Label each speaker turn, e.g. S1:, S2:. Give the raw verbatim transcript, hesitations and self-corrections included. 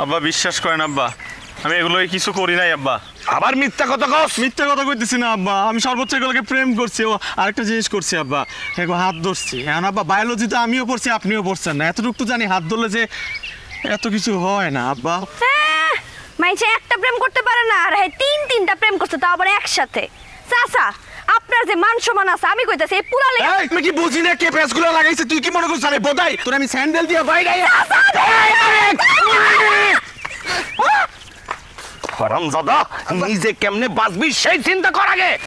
S1: আব্বা বিশ্বাস করেন আব্বা, আমি এগুলোই কিছু করি নাই আব্বা।
S2: আবার মিথ্যা কথা কস?
S1: মিথ্যা কথা কইতেছি না আব্বা, আমি সর্বোচ্চ এগুলোকে প্রেম করছি, ও আরেকটা জিনিস করছি আব্বা, এগুলো হাত ধরছি। এখন আব্বা বায়োলজিতে আমিও পড়ছি আপনিও পড়ছেন না, এতটুকু তো জানি হাত ধরলে যে এত কিছু হয় না আব্বা।
S3: মাইছে একটা প্রেম করতে পারে না, আর হ্যাঁ তিন তিনটা প্রেম করতে, তাও আবার একসাথে। চাচা আপনার যে মান সম্মান আছে, আমি কইতাছি এই পুরা লেগে
S2: আমি কি বুঝি না কে পেঁচগুলো লাগাইছে, তুই কি মনে করছিস আরে বোধাই তোর আমি স্যান্ডেল দিয়ে বাইরে হারামজাদা, নিজে কেমনে বাঁচবি সেই চিন্তা কর আগে।